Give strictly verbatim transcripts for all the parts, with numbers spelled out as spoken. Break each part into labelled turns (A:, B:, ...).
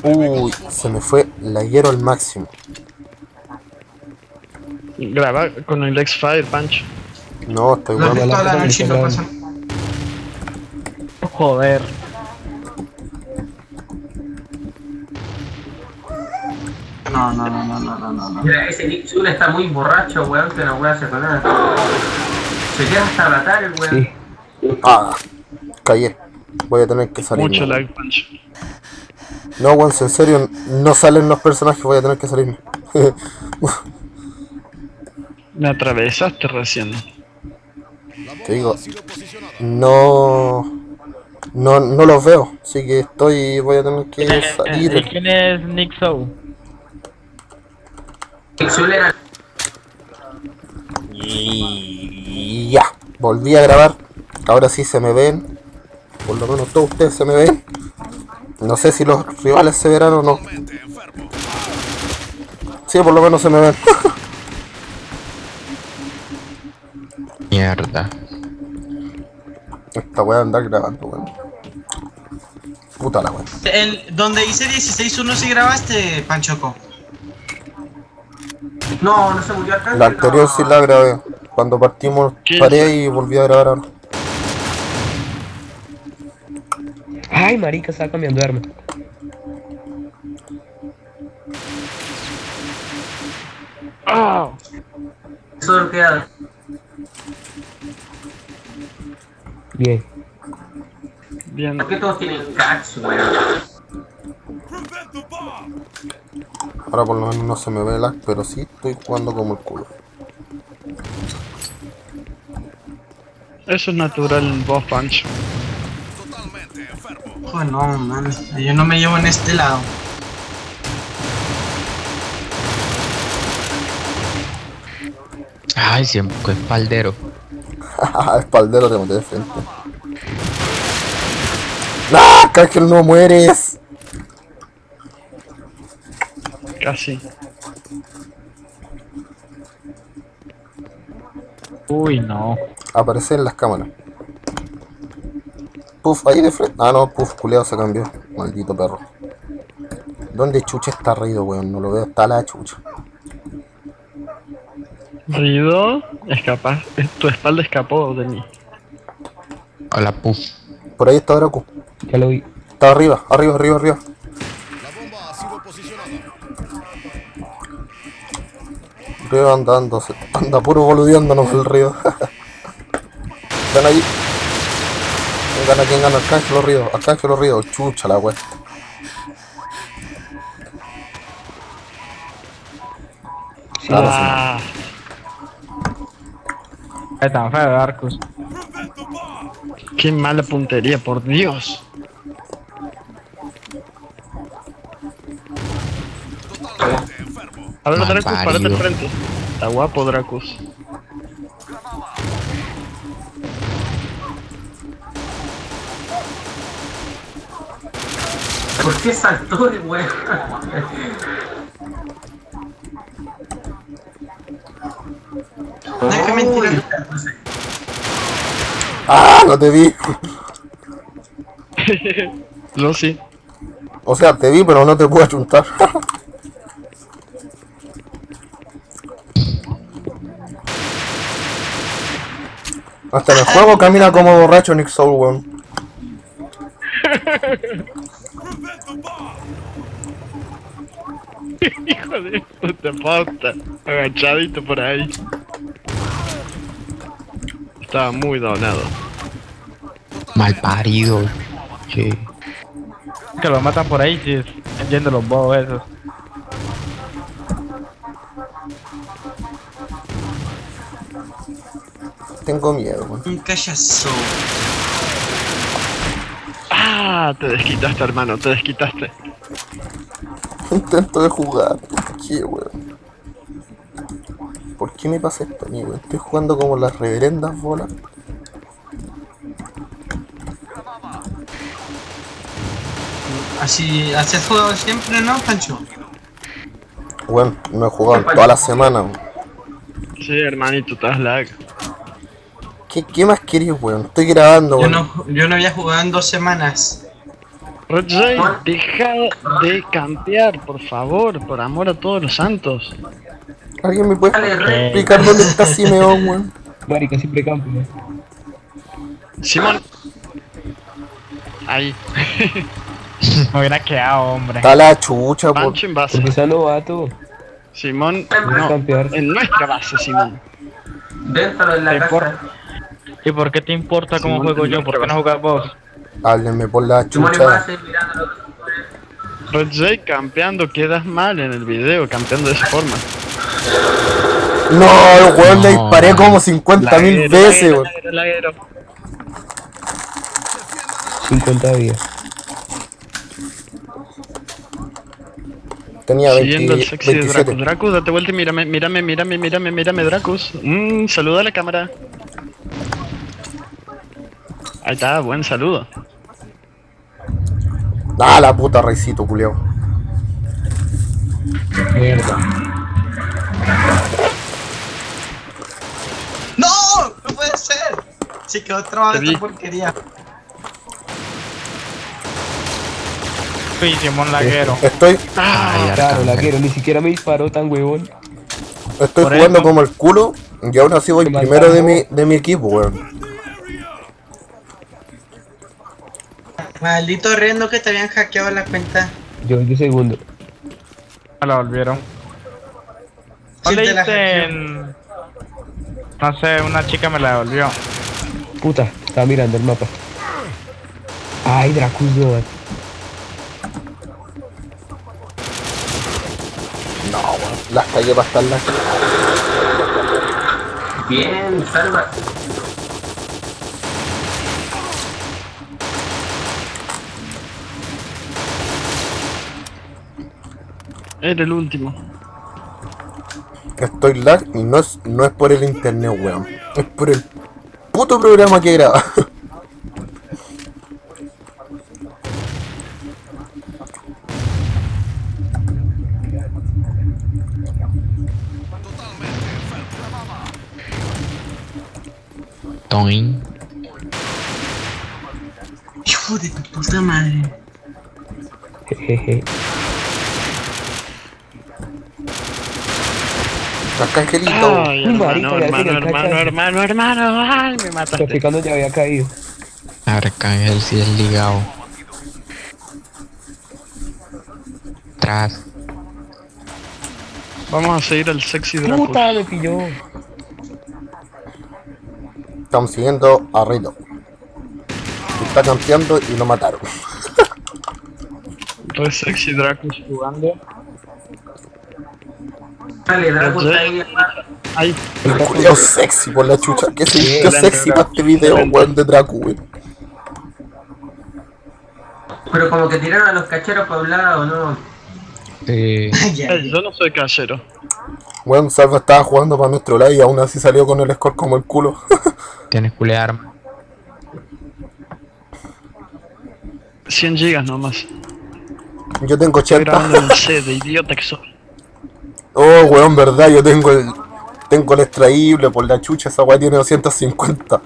A: Uy, se me fue la hierro al máximo.
B: Graba con el X-Fire, Pancho.
A: No, estoy
C: Lo
A: bueno.
C: que toda la noche no pasa.
B: Joder.
C: No, no, no, no, no, no, no.
D: Mira, ese Nick Zul está muy borracho, weón, que no puede hacer nada. Se quiere hasta matar el weón.
E: Sí.
A: Ah, callé. Voy a tener que salir.
B: Mucho lag, Pancho.
A: No, weón, en serio, no salen los personajes, voy a tener que salirme.
B: Me atravesaste recién.
A: Te digo, no, no, no los veo, así que estoy, voy a tener que salir.
F: ¿Quién es Nick Soul?
D: Nick Zul era...
A: Y ya, volví a grabar. Ahora sí se me ven. Por lo menos todos ustedes se me ven. No sé si los rivales se verán o no. Sí, por lo menos se me ven.
E: Mierda.
A: Esta weá andar grabando, weón. Puta la weá.
C: El, donde hice dieciséis uno si grabaste, Panchoco.
D: No, no se murió acá.
A: La anterior sí la grabé. Cuando partimos paré y volví a grabar ahora.
E: Ay, marica, estaba cambiando de arma.
B: ¡Ah!
D: Eso es lo que queda.
E: Bien.
B: Bien.
D: ¿Por qué todos tienen catch, weón?
A: Ahora por lo menos no se me ve lag, pero sí estoy jugando como el culo.
B: Eso es natural en vos, Pancho.
C: Joder, no, man. Yo no me llevo en este lado.
E: Ay, siempre es espaldero.
A: Espaldero te maté de frente. ¡Ah! ¡Cángel, no mueres!
B: Casi. Uy, no.
A: Aparece en las cámaras. Puff, ahí de frente. Ah, no, Puff, culeado se cambió. Maldito perro. ¿Dónde chucha está Rido, weón? No lo veo, está la chucha.
B: Rido, escapa. Tu espalda escapó de mí.
E: Hola, puff.
A: Por ahí está Draco.
E: Ya lo vi.
A: Está arriba, arriba, arriba, arriba. Río andando, anda puro boludeándonos el río. Están ahí. ¿Quién gana? ¿Quién gana? Arcángelo Río, Arcángelo Río, chucha la wea. Claro,
B: Ah,
F: Es tan feo, Arcus.
B: qué mala puntería, por Dios. A ver,
E: Mal
B: Dracus, párate al
E: parido.
B: frente. Está guapo, Dracus.
D: ¿Por qué saltó el weón?
C: Déjame mentir.
A: ¡Ah! No te vi.
B: No, sí.
A: O sea, te vi, pero no te pude achuntar. Hasta en el juego camina como borracho Nick Soul, weón.
B: Hijo de puta posta. Agachadito por ahí. Estaba muy donado.
E: Mal parido. Che.
F: Que lo matan por ahí, sí. Yendo los bobos esos.
A: Tengo miedo, weón.
C: Un callazo.
B: Ah, te desquitaste, hermano, te desquitaste.
A: Intento de jugar. ¿Por qué, weón? ¿Por qué me pasa esto a mí, weón? Estoy jugando como las reverendas bolas.
C: Así, así has jugado siempre, ¿no, Pancho?
A: Weón, no he jugado en toda la semana, weón.
B: Sí, hermanito, estás lag.
A: ¿Qué, qué más querías, weón? Estoy grabando,
C: Yo
A: weón.
C: no, yo no había jugado en dos semanas.
B: Red Jay, deja de campear, por favor, por amor a todos los santos.
A: ¿Alguien me puede
D: Dale, Red.
A: explicar dónde está Simeón, weón?
E: Marica, siempre campo.
B: Simón. Ahí.
F: Me hubiera quedado, hombre.
A: Está la chucha, por...
B: Pancho en base.
E: está novato.
B: Simón,
D: No,
B: no, en nuestra base, Simón.
D: Dentro de la
F: Te
D: casa.
F: por- ¿Y por qué te importa cómo
B: Simón,
F: juego yo? ¿Por qué no jugás vos?
A: Háblenme por la
D: Simón en
A: chucha.
D: base mirando a los jugadores.
B: Red Jay campeando, quedas mal en el video, campeando de esa forma.
A: No, el weón le
E: No,
A: disparé
E: man.
A: como cincuenta mil
B: Laguero,
A: veces,
B: laguero,
A: weón.
B: laguero, laguero.
E: cincuenta días.
A: Tenía
B: Siguiendo el
A: veinte,
B: sexy de Dracus.
A: veintisiete.
B: Dracus, date vuelta y mírame, mírame, mírame, mírame, mírame, Dracus. Mmm, saluda a la cámara. Ahí está, buen saludo.
A: Ah, la puta Raycito, culiao.
E: Mierda.
C: ¡No! ¡No puede ser! Se quedó trabada
B: Te vi.
C: esta porquería.
F: Sí, Simón Laguero.
A: Estoy,
B: Ah,
E: Claro, laguero, ni siquiera me disparó tan huevón.
A: estoy
F: Por
A: jugando
F: eso.
A: como el culo y aún así voy
E: Me
A: primero de
E: matamos.
A: mi, de mi equipo, weón.
C: Maldito horrendo que te habían hackeado la cuenta.
E: Yo de segundo.
F: Me la volvieron. ¿No
C: Sí, te la
F: leíste? No sé, una chica me la devolvió.
E: Puta, estaba mirando el mapa. Ay, Dracus no.
A: No, weón. Las cagué para estar las.
D: Bien, salva.
B: era el último.
A: Estoy lag y no es, no es por el internet, weón. Es por el puto programa que graba.
E: Toin.
C: Hijo de tu puta madre.
E: Jejeje.
A: Acá, Angelito.
B: Ay,
E: Uy, marica,
B: hermano,
E: ya
B: hermano,
E: tiene el
B: hermano,
E: cachazo.
B: hermano, hermano, ay, me mataste.
E: Traficando ya había caído.
G: Arcángel sí es ligado. Tras.
B: Vamos a seguir al sexy Dracus.
E: Puta, me pilló.
A: Estamos siguiendo a Rito. Está campeando y lo mataron.
B: Re sexy Dracus jugando.
D: Dale, Draco está ahí.
B: Ay,
A: El culiao sexy por la chucha. ¿Qué se vistió
B: Excelente,
A: sexy para este video,
B: excelente.
A: weón, de Dracu, weón?
D: Pero como que tiraron a los cacheros para un lado, ¿no?
G: Eh,
C: Ya.
B: ey, yo no soy cachero.
A: Weón, Salva estaba jugando para nuestro lado y aún así salió con el score como el culo.
G: tienes culé arma.
B: cien gigas nomás.
A: Yo tengo
B: Estoy
A: ochenta.
B: grabando en C de idiota que soy.
A: Oh, weón, verdad, yo tengo el. Tengo el extraíble por la chucha, esa weá tiene doscientos cincuenta.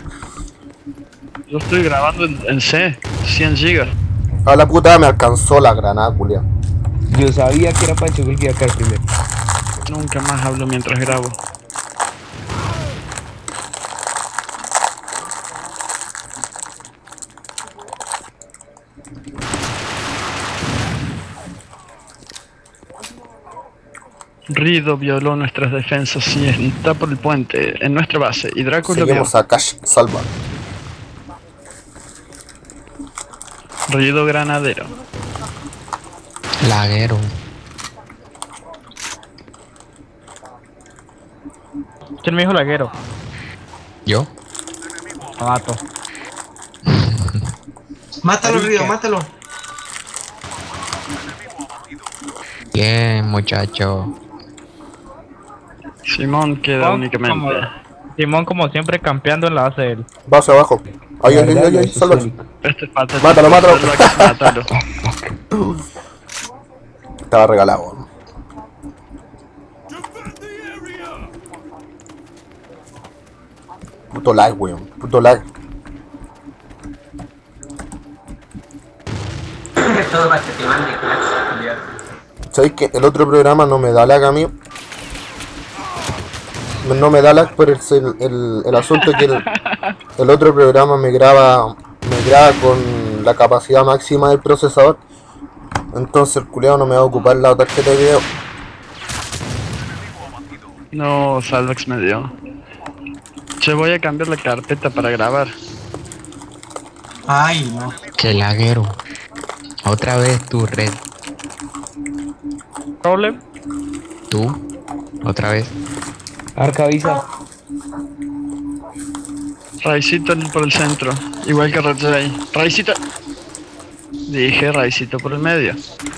B: Yo estoy grabando en, en C, cien gigas.
A: A la puta me alcanzó la granada, culia.
E: Yo sabía que era Pancho el que iba a caer primero.
B: Nunca más hablo mientras grabo. Rido violó nuestras defensas y está por el puente, en nuestra base, y Draco lo vio.
A: Seguimos a Cash Salva.
B: Rido granadero.
G: Laguero.
F: ¿Quién me dijo laguero?
G: ¿Yo?
F: Lo mato.
C: Mátalo, Río, mátalo.
G: Bien, muchacho.
B: Simón queda
F: Simón
B: únicamente.
F: como- Simón como siempre campeando en la base de él.
A: Base abajo. Ay, ay, ay, ay, ay, Salva.
B: Este es falta.
A: Mátalo, mátalo.
B: Mátalo.
A: Estaba regalado, weón. Puto lag, weón. Puto lag.
D: todo para que te mande clase, culiao.
A: ¿Sabéis que el otro programa no me da lag a mí? No me da lag por el, el, el asunto que el, el otro programa me graba me graba con la capacidad máxima del procesador. Entonces el culiao no me va a ocupar la tarjeta de video.
B: No, Salvax me dio. Che, voy a cambiar la carpeta para grabar.
C: Ay, no.
G: Qué laguero. Otra vez tu red.
F: Problem.
G: Tú. Otra vez.
E: Arca avisa.
B: Raicito por el centro, igual que Red Ray. Raicito. Dije Raicito por el medio.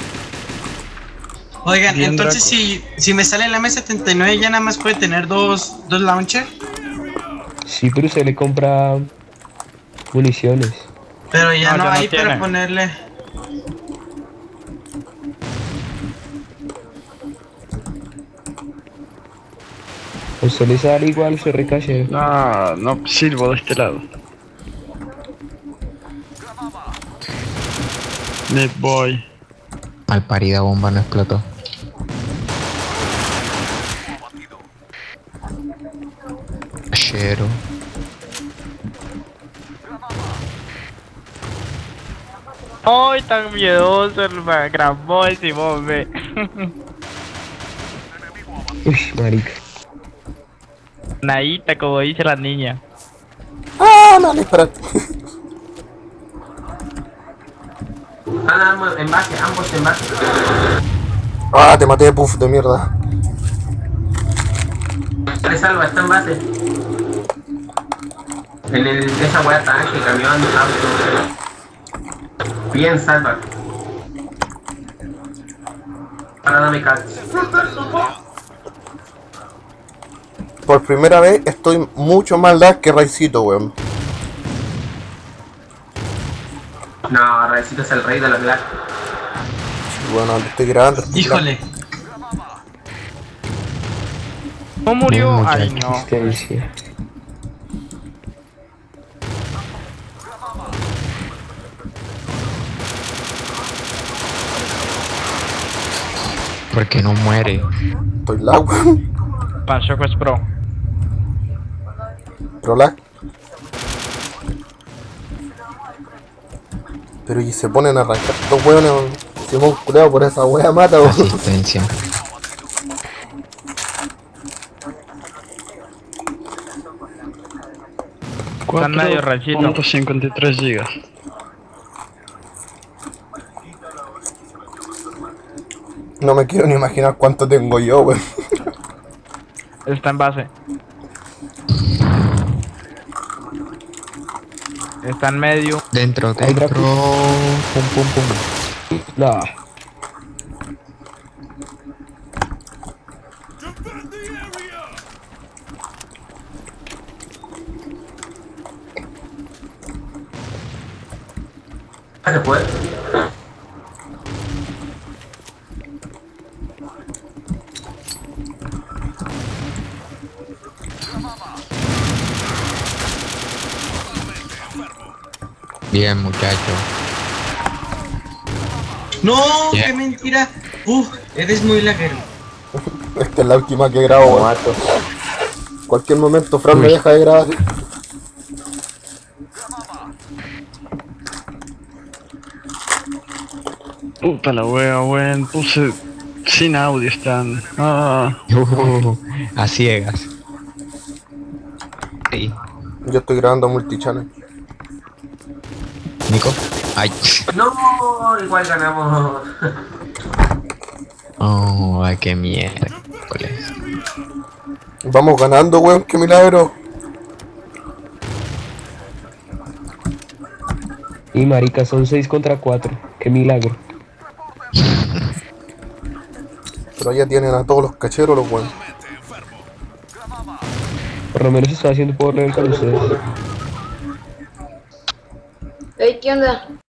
C: Oigan,
B: Bien,
C: entonces
B: Draco.
C: si, si me sale en la M setenta y nueve ya nada más puede tener dos, dos launcher.
E: Sí, pero se le compra municiones.
C: Pero ya
F: No,
C: no,
F: ya no
C: hay para
F: tiene.
C: ponerle.
E: O se le sale igual, se recalle.
B: No, no sirvo de este lado. Me voy.
G: Malparida bomba no explotó. Chero.
F: Ay, tan miedoso el ma- Gran Boy, Simón, ve.
E: Uy, marica.
F: Naíta, como dice la niña.
A: Ah, no, espérate.
D: Ah, ambos en base, ambos en base.
A: Ah, te maté, puff de mierda.
D: Se salva, está en base. En el, esa weá tanque, camión, auto. Bien, salva. Ahora dame catch.
A: Por primera vez estoy mucho más lag que Raicito, weón.
D: No, Raicito es el rey de los lag.
A: Bueno, lo estoy grabando. estoy
C: Híjole.
F: ¿No murió?
G: Bien,
F: Ay,
G: muchacho.
F: no.
E: Asistencia.
G: Porque no muere.
A: lag, Estoy lag, weón.
F: Panchoco es pro.
A: Pero lag. Pero y se ponen a arrancar estos weones, weón. Simón culeado por esa wea mata, weón.
G: Asistencia.
F: Está medio ranchito.
B: cuatro punto cincuenta y tres gigas.
A: No me quiero ni imaginar cuánto tengo yo, weón.
F: Está en base. Está en medio.
G: Dentro,
E: Hay
G: dentro.
E: Draco. Pum, pum, pum. No.
D: Se puede.
G: Bien, muchacho.
C: No,
G: Yeah.
C: qué mentira. Uf, eres muy laguero.
A: Esta es la última que grabo, weón. Cualquier momento Fran me
G: Uy.
A: deja de grabar.
B: Puta la wea, weón. Puse sin audio están. Ah,
G: Uh, a ciegas. Sí.
A: Yo estoy grabando multichannel.
G: Nico. Ay.
D: No, igual ganamos.
G: Oh, ay, qué mierda.
A: Vamos ganando, weón, qué milagro.
E: Y marica, son seis contra cuatro. Qué milagro.
A: Pero allá tienen a todos los cacheros, los weón.
E: Por lo menos está haciendo por level con ustedes.
H: Ey, ¿qué onda?